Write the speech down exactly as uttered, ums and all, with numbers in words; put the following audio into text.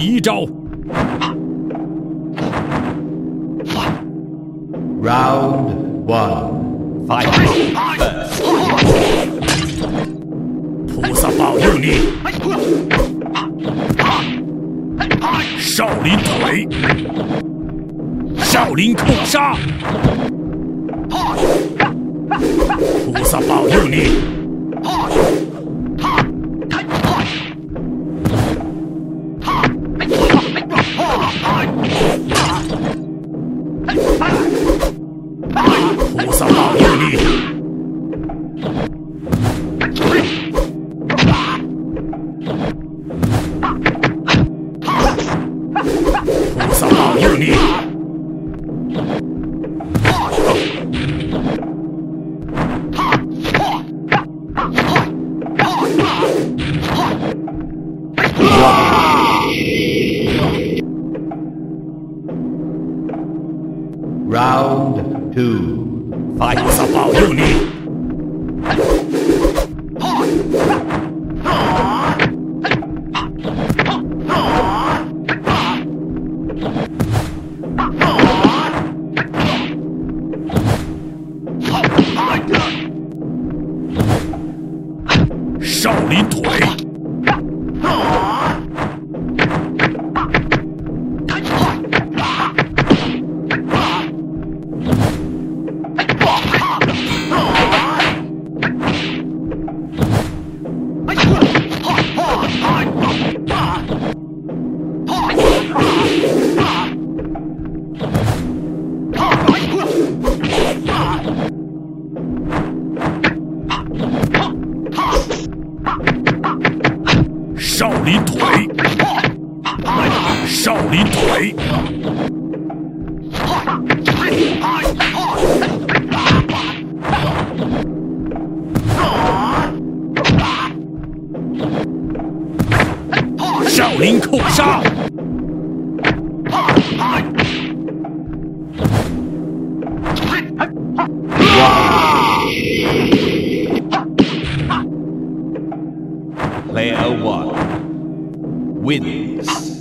一招。 Round one. Fight. 菩萨保佑你！少林腿，少林扣杀。菩萨保佑你！菩萨保佑你！菩萨保佑你！ Round two. 菩萨保佑你！少林腿，少林腿，少林腿，少林扣杀。Player one wins.